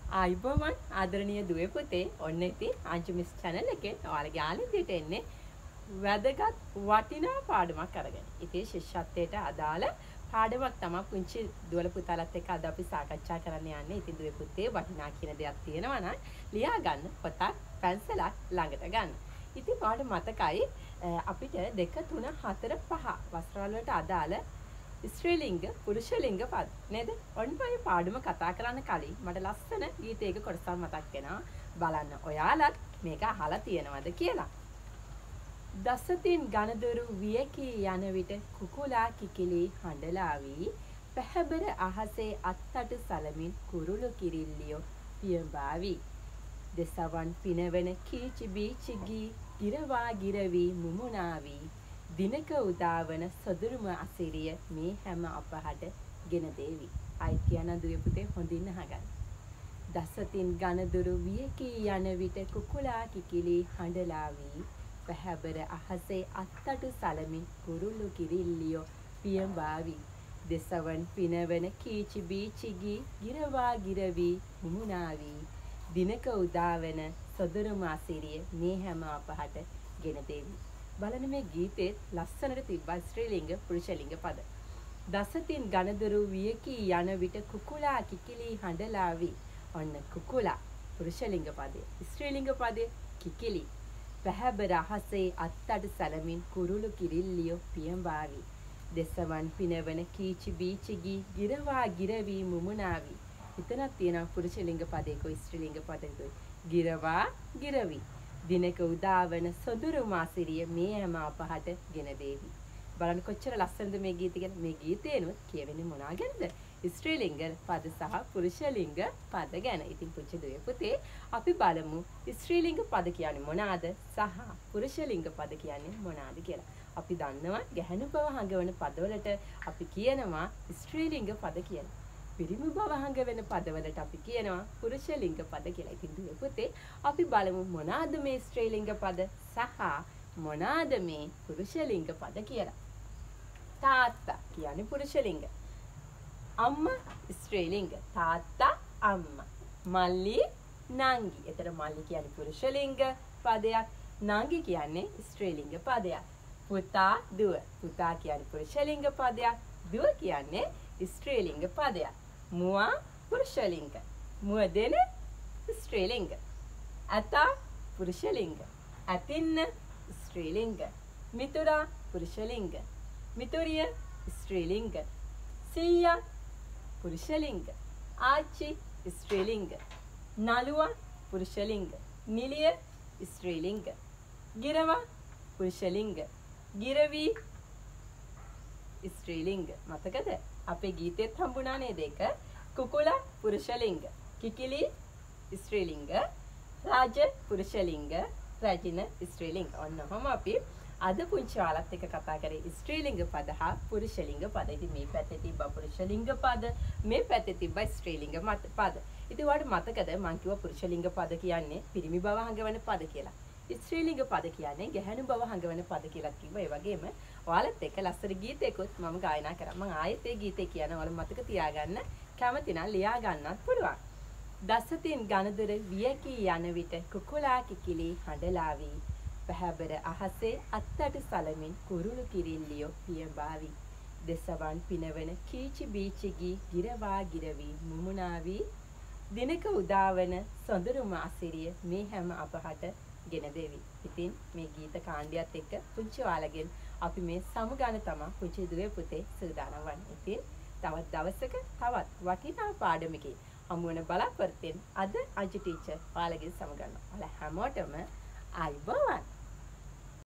ආයිබෝවන් ආදරණීය දුවේ පුතේ ඔන්න ඉතින් අංජු මිස් channel එකේ ඔයාලගේ ආලින්දයට එන්නේ වැදගත් වටිනා පාඩමක් අරගෙන. ඉතින් ශිෂ්‍යත්වයට අදාළ පාඩමක් තමයි පුංචි දුවල පුතාලත් එක්ක අද අපි සාකච්ඡා කරන්න යන්නේ. ඉතින් දුවේ පුතේ වටිනා කියන දෙයක් තියෙනවා නම් ලියා ගන්න පොතක් පැන්සලක් ළඟට ගන්න. ඉතින් ඔයාලට මතකයි අපිට 2 3 4 5 වස්ත්‍රවල වලට අදාළ ස්ත්‍රීලිංග පුරුෂලිංග පද නේද? ඔන්න ඔය පාඩම කතා කරන්න කලින් මට ලස්සන ගීතයක කොටසක් මතක් වෙනවා. බලන්න ඔයාලත් මේක අහලා තියෙනවද කියලා. දසතින් ගණදුරු වියකී යන විට කුකුලා කිකිලි හඬලාවි පැහැබර අහසේ අත්තට සලමින් කුරුළු කිරිල්ලියෝ පියඹාවි. දෙසවන් පිනවන කීචි බීචිගී ගිරවා ගිරවි මුමුණාවි දිනක උදාවන සොදුරුම අසිරිය මේ හැම අපහට ගෙන දේවි. අයිතියන දුවේ පුතේ හොඳින් අහගන්න. දසතින් ගණදුරු වියකී යන විට කුකුලා කිකිලි හඬලාවි පැහැබර අහසේ අත්තට සලමින් කුරුළු කිරිල්ලියෝ පියඹාවි. දෙසවන් පිනවන කීචි බීචිගී ගිරවා ගිරවි මුමුණාවි දිනක උදාවන සොදුරුම අසිරිය මේ හැම අපහට ගෙන දේවි. බලන්න මේ ගීතේ ලස්සනට තිබ්බා ස්ත්‍රීලිංග පුරුෂලිංග පද. දසතින් ගණදුරු වියකී යන විට කුකුලා කිකිලි හඬලාවි. ඔන්න කුකුලා පුරුෂලිංග පදේ. ස්ත්‍රීලිංග පදේ කිකිලි. පැහැබර අහසේ අත්තට සලමින් කුරුළු කිරිල්ලියෝ පියඹාවි. දෙසවන් පිනවන කීචි බීචිගී ගිරවා ගිරවි මුමුණාවි. එතනක් තියෙනවා පුරුෂලිංග පදේකෝ ස්ත්‍රීලිංග පදේකෝ. ගිරවා ගිරවි දිනක උදාවන සොඳුරු මාසිරිය මේ හැම අපහට ගෙන දේවි. බලන්න කොච්චර ලස්සනද මේ ගීතය ගැන. මේ ගීතේනොත් කියවෙන්නේ මොනවා ගැනද? ස්ත්‍රීලිංග පද සහ පුරුෂලිංග පද ගැන. ඉතින් පුංචි දුවේ පුතේ අපි බලමු ස්ත්‍රීලිංග පද කියන්නේ මොනවාද සහ පුරුෂලිංග පද කියන්නේ මොනවාද කියලා. අපි දන්නවා ගැහැණු බව හඟවන පදවලට අපි කියනවා ස්ත්‍රීලිංග පද කියලා. පිරිමි බව හඟවන පදවලට අපි කියනවා පුරුෂලිංග පද කියලා. ඉතින් දුවේ පුතේ අපි බලමු මොනවාද මේ ස්ත්‍රීලිංග පද සහ මොනවාද මේ පුරුෂලිංග පද කියලා. තාත්තා කියන්නේ පුරුෂලිංග. අම්මා ස්ත්‍රීලිංග. තාත්තා අම්මා. මල්ලි නංගි. එතන මල්ලි කියන්නේ පුරුෂලිංග පදයක්. නංගි කියන්නේ ස්ත්‍රීලිංග පදයක්. පුතා දුව. පුතා කියන්නේ පුරුෂලිංග පදයක්. දුව කියන්නේ ස්ත්‍රීලිංග පදයක්. මුවා පුරුෂලිංග. මුවදෙන ස්ත්‍රීලිංග. ඇතා පුරුෂලිංග. ඇතින්න ස්ත්‍රීලිංග. මිතුරා පුරුෂලිංග. මිතුරිය ස්ත්‍රීලිංග. සීයා පුරුෂලිංග. ආච්චි ස්ත්‍රීලිංග. නළුවා පුරුෂලිංග. නිලිය ස්ත්‍රීලිංග. ගිරවා පුරුෂලිංග. ගිරවි ස්ත්‍රීලිංග. මතකද? අපේ ගීතෙත් හම්බුණා නේද ඒක? කුකුලා පුරුෂලිංග. කිකිලි ස්ත්‍රීලිංග. රාජ පුරුෂලිංග. රජින ස්ත්‍රීලිංග. ඔන්නෝම අපි අද පුංචි ඔයාලත් එක්ක කතා කරේ ස්ත්‍රීලිංග පද හා පුරුෂලිංග පද. ඉතින් මේ පැත්තේ තිබ්බ පුරුෂලිංග පද, මේ පැත්තේ තිබ්බ ස්ත්‍රීලිංග පද. ඉතින් ඔයාලට මතකද මං කිව්වා පුරුෂලිංග පද කියන්නේ පිරිමි බව හඟවන පද කියලා. ස්ත්‍රීලිංග පද කියන්නේ ගැහැණු බව හඟවන පද කියලා කිව්වා. ඒ වගේම ඔයාලත් එක්ක ලස්සන ගීතයකුත් මම ගායනා කරා. මම ආයෙත් ඒ ගීතේ කියන ඔයාලා මතක තියාගන්න කැමති නම් ලියා ගන්නත් පුළුවන්. දසතින් ගණදුර වියකී යන විට කුකුලා කිකිලි හඬලාවි පැහැබර අහසේ අත්තට සලමින් කුරුළු කිරිල්ලියෝ පියඹාවි. දෙසවන් පිනවන කීචි බීචිගී ගිරවා ගිරවි මුමුණාවි දිනක උදාවන සොඳුරුම අසිරිය මේ හැම අපහට ගෙන දෙවි. ඉතින් මේ ගීත කාණ්ඩයත් එක්ක පුංචි ඔයාලගෙන් අපි මේ සමුගාන තමයි පුංචි දුවේ පුතේ සූදානම් වන්නේ. ඉතින් තවත් දවසක තවත් වටිනා පාඩමකින් හමු වෙන බලාපොරොත්තුෙන් අද අජු ටීචර් ඔයාලගෙන් සමුගන්නවා. ඔයාලා හැමෝටම ආයිබෝවන්.